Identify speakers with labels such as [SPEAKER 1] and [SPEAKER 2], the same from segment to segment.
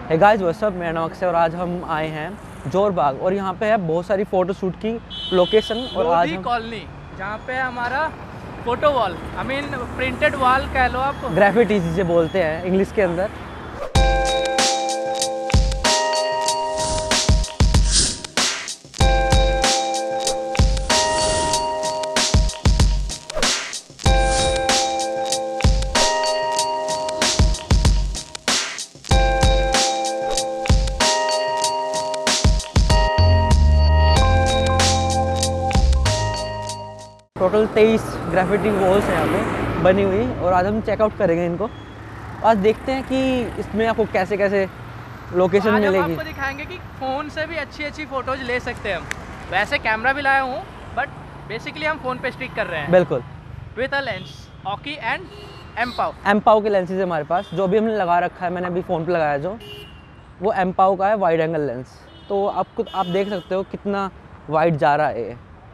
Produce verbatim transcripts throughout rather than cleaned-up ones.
[SPEAKER 1] Hey guys what's up, मेरा नाम अक्षय और आज हम आए हैं जोरबाग और यहाँ पे है बहुत सारी फोटो शूट की लोकेशन। और आज
[SPEAKER 2] लोधी कॉलोनी जहाँ पे हमारा photo wall, I mean printed wall कह लो आप,
[SPEAKER 1] ग्राफिटी जिसे बोलते हैं इंग्लिश के अंदर। टोटल तेईस ग्राफिटी वॉल्स हैं यहाँ पे बनी हुई और आज हम चेकआउट करेंगे इनको। आज देखते हैं कि इसमें आपको कैसे कैसे लोकेशन
[SPEAKER 2] आज
[SPEAKER 1] मिलेगी।
[SPEAKER 2] हम आपको दिखाएंगे कि फ़ोन से भी अच्छी अच्छी फ़ोटोज़ ले सकते हैं हम। वैसे कैमरा भी लाया हूँ बट बेसिकली हम फ़ोन पे स्टिक कर रहे हैं।
[SPEAKER 1] बिल्कुल
[SPEAKER 2] with a lens Aukey and Mpow
[SPEAKER 1] Mpow के लेंसेज है हमारे पास। जो भी हमने लगा रखा है, मैंने अभी फ़ोन पे लगाया जो वो एमपाव का है वाइड एंगल लेंस। तो आप खुद आप देख सकते हो कितना वाइड जा रहा है।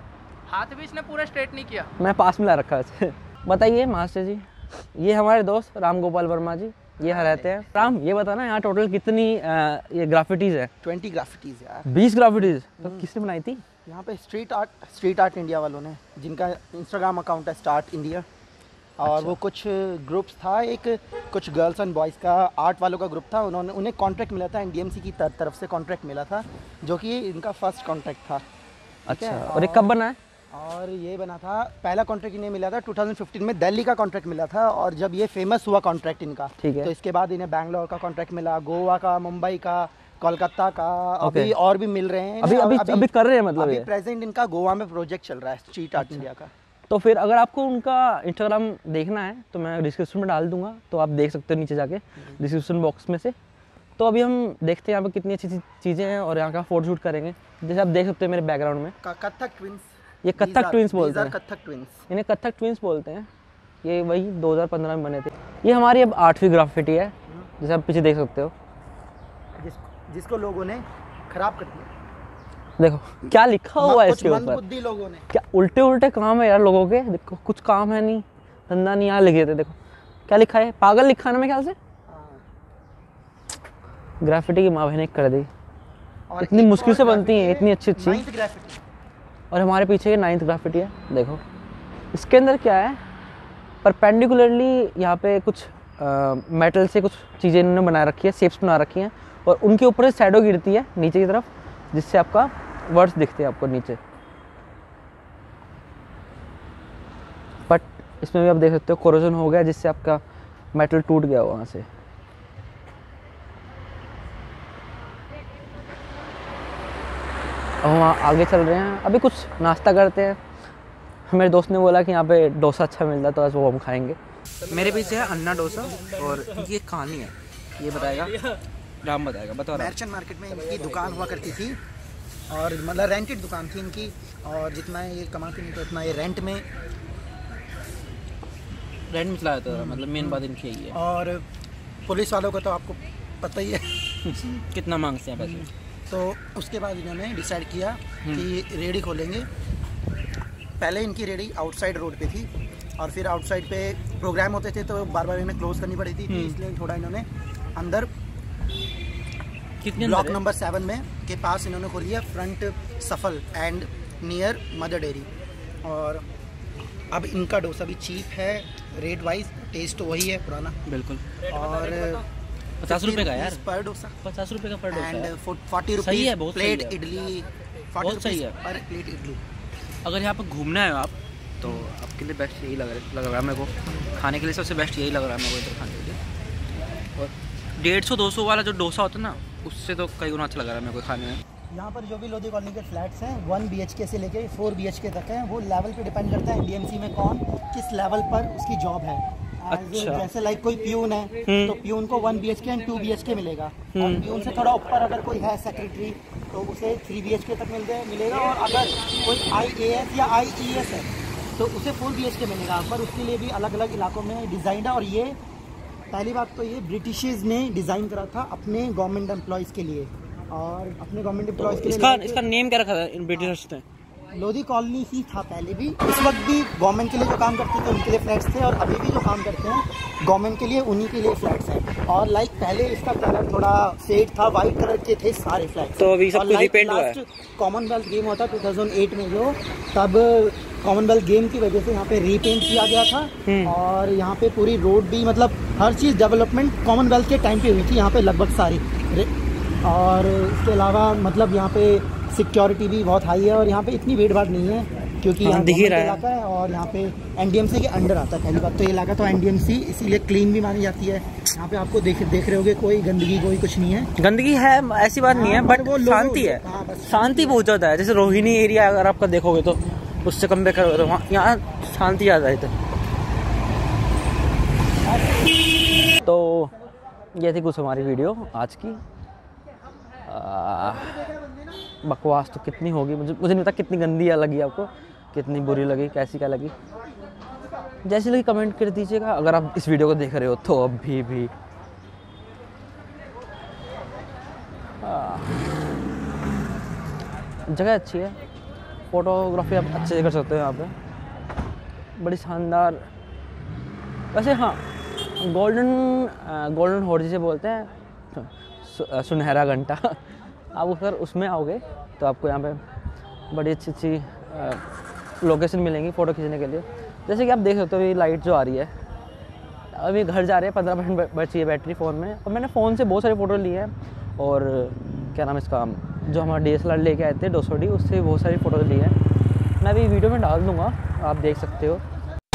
[SPEAKER 2] हाथ भी इसने पूरा स्ट्रेट नहीं किया,
[SPEAKER 1] मैं पास में ला रखा है। बताइए मास्टर जी, ये हमारे दोस्त राम गोपाल वर्मा जी, ये यहाँ रहते हैं। राम ये बताना यहाँ टोटल कितनी आ, ये ग्राफिटीज़ है?
[SPEAKER 3] ट्वेंटी ग्राफिटीज़ यार।
[SPEAKER 1] बीस ग्राफिटीज़ तो किसने बनाई थी?
[SPEAKER 3] यहाँ पे street art street art India वालों ने, जिनका इंस्टाग्राम अकाउंट है स्टार्ट इंडिया। और अच्छा। वो कुछ ग्रुप्स था, एक कुछ गर्ल्स एंड बॉयज़ का आर्ट वालों का ग्रुप था। उन्होंने उन्हें कॉन्ट्रैक्ट मिला था, एनडीएमसी की तर, तरफ से कॉन्ट्रैक्ट मिला था, जो कि इनका फर्स्ट कॉन्ट्रैक्ट था।
[SPEAKER 1] अच्छा, और ये कब बना है?
[SPEAKER 3] और ये बना था, पहला कॉन्ट्रैक्ट इन्हें मिला था दो हज़ार पंद्रह में, दिल्ली का कॉन्ट्रैक्ट मिला था। और जब ये फेमस हुआ कॉन्ट्रैक्ट इनका,
[SPEAKER 1] ठीक है,
[SPEAKER 3] तो इसके बाद इन्हें बैंगलोर का कॉन्ट्रैक्ट मिला, गोवा का, मुंबई का, कोलकाता का, अभी और भी मिल रहे हैं।
[SPEAKER 1] अभी अभी अभी, अभी कर रहे हैं मतलब
[SPEAKER 3] अभी प्रेजेंट इनका गोवा में प्रोजेक्ट चल रहा है स्ट्रीट आर्ट इंडिया का।
[SPEAKER 1] तो फिर अगर आपको उनका इंस्टाग्राम देखना है तो मैं डिस्क्रिप्शन में डाल दूंगा, तो आप देख सकते हो नीचे जाके डिस्क्रिप्शन बॉक्स में से। तो अभी हम देखते हैं यहाँ पे कितनी अच्छी चीज़ें हैं और यहाँ का फोटो शूट करेंगे। जैसे आप देख सकते हैं मेरे बैकग्राउंड में
[SPEAKER 3] कथक ट्विंस,
[SPEAKER 1] ये कथक ट्विंस बोलते हैं।
[SPEAKER 3] कथक ट्विंस,
[SPEAKER 1] इन्हें कथक ट्विंस बोलते हैं। ये वही दो हज़ार पंद्रह में बने थे। ये हमारी अब आठवीं ग्राफिटी है, जैसे आप पीछे देख सकते हो,
[SPEAKER 3] जिस, जिसको लोगों ने खराब कर दिया।
[SPEAKER 1] देखो क्या लिखा हुआ है इसके ऊपर।
[SPEAKER 3] बुद्धि लोगों ने,
[SPEAKER 1] क्या उल्टे उल्टे काम है यार लोगों के। देखो कुछ काम है नहीं, धंधा नहीं, यहाँ लिखे थे। देखो क्या लिखा है, पागल लिखा है ना मेरे ख्याल से। ग्राफिटी की माँ बहने कर दी, इतनी मुश्किल से बनती है इतनी अच्छी अच्छी। और हमारे पीछे ये नाइन्थ ग्राफिटी है। देखो इसके अंदर क्या है, परपेंडिकुलरली यहाँ पे कुछ आ, मेटल से कुछ चीज़ें इन्होंने बना रखी है, शेप्स बना रखी हैं और उनके ऊपर से शैडो गिरती है नीचे की तरफ, जिससे आपका वर्ड्स दिखते हैं आपको नीचे। बट इसमें भी आप देख सकते हो कोरोजन हो गया, जिससे आपका मेटल टूट गया वहाँ से। अब हम आगे चल रहे हैं, अभी कुछ नाश्ता करते हैं। मेरे दोस्त ने बोला कि यहाँ पे डोसा अच्छा मिलता है, तो आज वो हम खाएंगे। मेरे पीछे है अन्ना डोसा और ये कहानी है, ये बताएगा राम, बताएगा। बताओ।
[SPEAKER 3] मर्चेंट मार्केट में इनकी दुकान हुआ करती थी और मतलब रेंटेड दुकान थी इनकी, और जितना ये कमाती नहीं तो उतना ये रेंट में
[SPEAKER 1] रेंट में चलाया था। मतलब मेन बात इनकी यही है।
[SPEAKER 3] और पुलिस वालों का तो आपको पता ही है
[SPEAKER 1] कितना मांगते हैं पैसे।
[SPEAKER 3] तो उसके बाद इन्होंने डिसाइड किया कि रेडी खोलेंगे। पहले इनकी रेडी आउटसाइड रोड पे थी और फिर आउटसाइड पे प्रोग्राम होते थे तो बार बार इन्हें क्लोज करनी पड़ी थी, इसलिए थोड़ा इन्होंने अंदर ब्लॉक नंबर सेवन में के पास इन्होंने खोली है, फ्रंट सफल एंड नियर मदर डेयरी। और अब इनका डोसा भी चीप है रेट वाइज, टेस्ट तो वही है पुराना बिल्कुल। और
[SPEAKER 1] पचास रुपए का यार
[SPEAKER 3] पर डोसा,
[SPEAKER 1] पचास रुपए का पर dosa
[SPEAKER 3] and forty rupees plate idli,
[SPEAKER 1] बहुत सही है
[SPEAKER 3] पर प्लेट इडली।
[SPEAKER 1] अगर यहाँ पर घूमना है आप तो आपके लिए बेस्ट यही लग रहा लग रहा है मेरे को, खाने के लिए सबसे बेस्ट यही लग रहा है मेरे को इधर खाने के लिए। और डेढ़ सौ दो सौ वाला जो डोसा होता है ना, उससे तो कई गुना अच्छा लग रहा है मेरे को खाने में।
[SPEAKER 3] यहाँ पर जो भी लोधी कॉलोनी के फ्लैट्स हैं वन बी एच के से लेके फोर बी एच के तक हैं, वो लेवल पे डिपेंड करता है एनडीएमसी में कौन किस लेवल पर उसकी जॉब है। अच्छा। जैसे लाइक कोई प्यून है तो प्यून को one B H K and two B H K मिलेगा, और प्यून से थोड़ा ऊपर अगर कोई है सेक्रेटरी तो उसे थ्री बी एच के तक मिल मिलेगा। और अगर कोई आई ए एस या आई ई एस है तो उसे फोर बी एच के मिलेगा। पर उसके लिए भी अलग अलग इलाकों में डिज़ाइन है। और ये पहली बात तो ये ब्रिटिशर्स ने डिज़ाइन करा था अपने गवर्नमेंट एम्प्लॉयज़ के लिए, और अपने गवर्नमेंट एम्प्लॉयज़ के लिए
[SPEAKER 1] इसका इसका नेम क्या रखा था इन ब्रिटिशर्स ने?
[SPEAKER 3] लोधी कॉलोनी ही था पहले भी। इस वक्त भी गवर्नमेंट के लिए जो काम करते थे उनके लिए फ्लैट्स थे, और अभी भी जो काम करते हैं गवर्नमेंट के लिए उन्हीं के लिए फ्लैट्स हैं। और लाइक पहले इसका कलर थोड़ा फेड था, वाइट कलर के थे सारे फ्लैट।
[SPEAKER 1] तो अभी सब कुछ रिपेंट हुआ है।
[SPEAKER 3] कॉमनवेल्थ गेम होता दो हज़ार आठ में जो, तब कॉमनवेल्थ गेम की वजह से यहाँ पे रीपेंट किया गया था। और यहाँ पे पूरी रोड भी, मतलब हर चीज़ डेवलपमेंट कॉमनवेल्थ के टाइम पे हुई थी यहाँ पे लगभग सारी। और इसके अलावा मतलब यहाँ पे सिक्योरिटी भी बहुत हाई है और यहाँ पे इतनी भीड़ भाड़ नहीं है क्योंकि यहाँ गवर्नमेंट इलाका है और यहाँ पे एनडीएमसी के अंडर आता है। पहली बात तो ये इलाका तो एनडीएमसी इसीलिए क्लीन भी मानी जाती है। यहाँ पे आपको देख देख रहे होगे कोई गंदगी कोई कुछ नहीं है।
[SPEAKER 1] गंदगी है ऐसी बात नहीं है, बट वो शांति है, शांति बहुत ज़्यादा है। जैसे रोहिणी एरिया अगर आपका देखोगे तो उससे कंपेयर करोगे तो वहाँ यहाँ शांति ज़्यादा है। तो ये थी कुछ हमारी वीडियो आज की। आ, बकवास तो कितनी होगी, मुझे मुझे नहीं पता कितनी गंदी लगी आपको, कितनी बुरी लगी, कैसी क्या लगी। जैसी लगी कमेंट कर दीजिएगा। अगर आप इस वीडियो को देख रहे हो तो अभी भी जगह अच्छी है, फोटोग्राफी आप अच्छे से कर सकते हो यहाँ पे, बड़ी शानदार। वैसे हाँ, गोल्डन गोल्डन हॉर्स जिसे बोलते हैं, सुनहरा घंटा, आप अगर उसमें आओगे तो आपको यहाँ पे बड़ी अच्छी अच्छी लोकेशन मिलेंगी फ़ोटो खींचने के लिए। जैसे कि आप देख सकते हो ये लाइट जो आ रही है, अभी घर जा रहे हैं, पंद्रह परसेंट बची है बैटरी फ़ोन में। और मैंने फ़ोन से बहुत सारी फ़ोटो ली है और क्या नाम इसका, जो हमारा डी एस एल आर लेके आए थे दो सौ डी, उससे बहुत सारी फ़ोटो ली है। मैं अभी वीडियो में डाल दूँगा, आप देख सकते हो।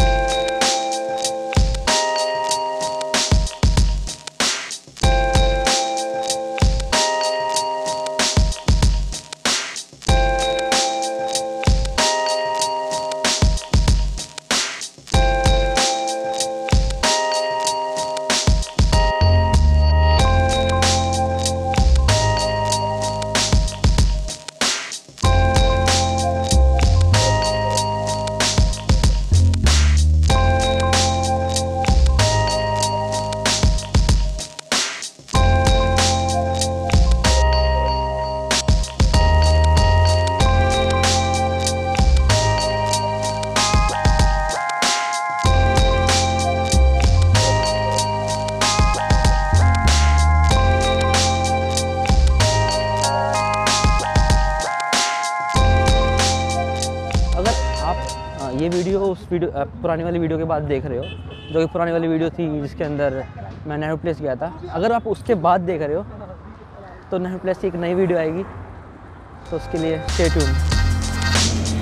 [SPEAKER 1] ये वीडियो उस वीडियो पुरानी वाली वीडियो के बाद देख रहे हो, जो कि पुरानी वाली वीडियो थी जिसके अंदर मैं नेहरू प्लेस गया था। अगर आप उसके बाद देख रहे हो तो नेहरू प्लेस की एक नई वीडियो आएगी, तो उसके लिए स्टे ट्यून्ड।